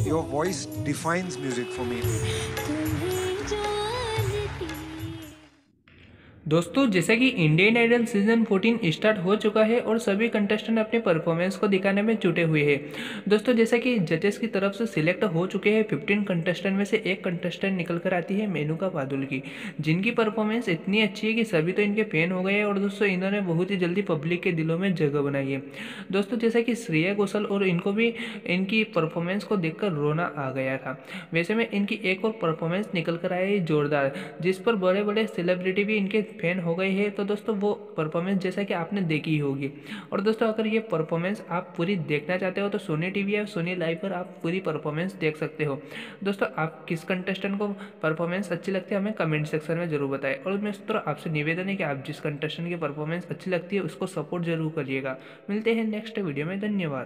Your voice defines music for me. दोस्तों जैसा कि इंडियन आइडल सीजन 14 स्टार्ट हो चुका है और सभी कंटेस्टेंट अपने परफॉर्मेंस को दिखाने में जुटे हुए हैं। दोस्तों जैसा कि जजेस की तरफ से सिलेक्ट हो चुके हैं 15 कंटेस्टेंट में से एक कंटेस्टेंट निकल कर आती है मेनका बादुल्की, जिनकी परफॉर्मेंस इतनी अच्छी है कि सभी तो इनके फैन हो गए हैं और दोस्तों इन्होंने बहुत ही जल्दी पब्लिक के दिलों में जगह बनाई है। दोस्तों जैसा कि श्रेया घोषाल और इनको भी इनकी परफॉर्मेंस को देखकर रोना आ गया था, वैसे में इनकी एक और परफॉर्मेंस निकल कर आई है जोरदार, जिस पर बड़े बड़े सेलिब्रिटी भी इनके फैन हो गए हैं। तो दोस्तों वो परफॉर्मेंस जैसा कि आपने देखी ही होगी। और दोस्तों अगर ये परफॉर्मेंस आप पूरी देखना चाहते हो तो सोनी टीवी या सोनी लाइव पर आप पूरी परफॉर्मेंस देख सकते हो। दोस्तों आप किस कंटेस्टेंट को परफॉर्मेंस अच्छी लगती है हमें कमेंट सेक्शन में जरूर बताएं। और मित्रों आपसे निवेदन है कि आप जिस कंटेस्टेंट की परफॉर्मेंस अच्छी लगती है उसको सपोर्ट जरूर करिएगा। मिलते हैं नेक्स्ट वीडियो में, धन्यवाद।